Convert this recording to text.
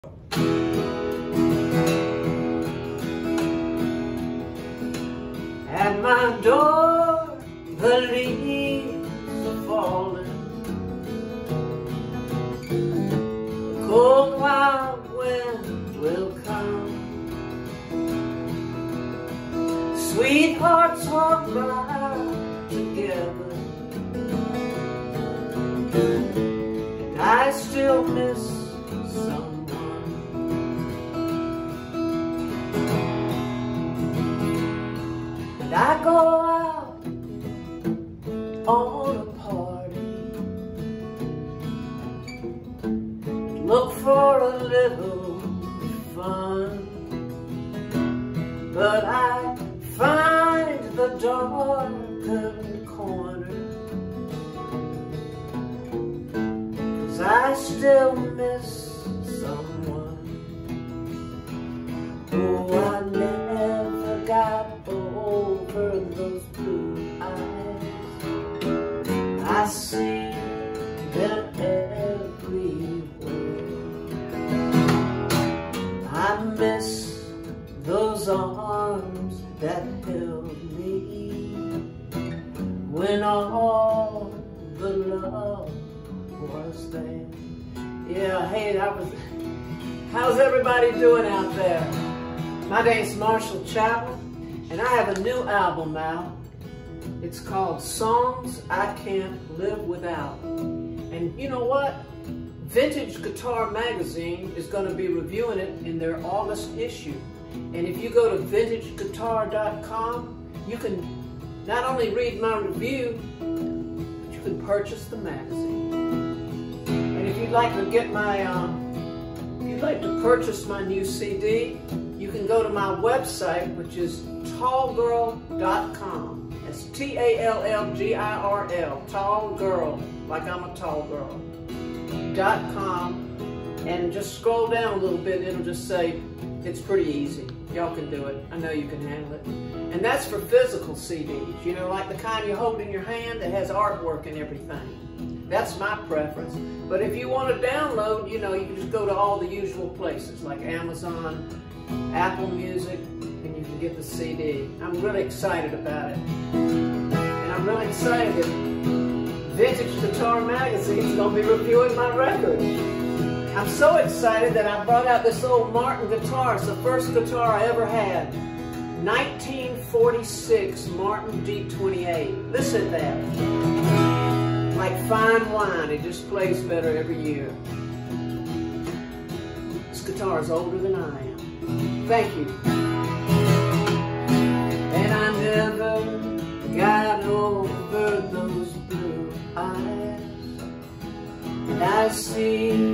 At my door, the leaves are falling. The cold wild wind will come. Sweethearts walk by together, and I still miss someone. And I go out on a party, look for a little fun, but I find the darkened corner, 'cause I still miss someone. Oh, I never got over those blue eyes. I see them everywhere. I miss those arms that held me when all the love was there. Yeah, hey, how's everybody doing out there? My name's Marshall Chapman, and I have a new album out. It's called Songs I Can't Live Without. And you know what? Vintage Guitar Magazine is going to be reviewing it in their August issue. And if you go to vintageguitar.com, you can not only read my review, but you can purchase the magazine. And if you'd like to get purchase my new CD, you can go to my website, which is tallgirl.com. That's TALLGIRL, Tall Girl, like I'm a tall girl, .com. And just scroll down a little bit and it'll just say, it's pretty easy. Y'all can do it. I know you can handle it. And that's for physical CDs, you know, like the kind you hold in your hand that has artwork and everything. That's my preference. But if you want to download, you know, you can just go to all the usual places like Amazon, Apple Music, and you can get the CD. I'm really excited about it. And I'm really excited that Vintage Guitar Magazine is going to be reviewing my record. I'm so excited that I brought out this old Martin guitar. It's the first guitar I ever had. 1946 Martin D28. Listen to that. Like fine wine, it just plays better every year. This guitar is older than I am. Thank you. And I never got over those blue eyes. And I see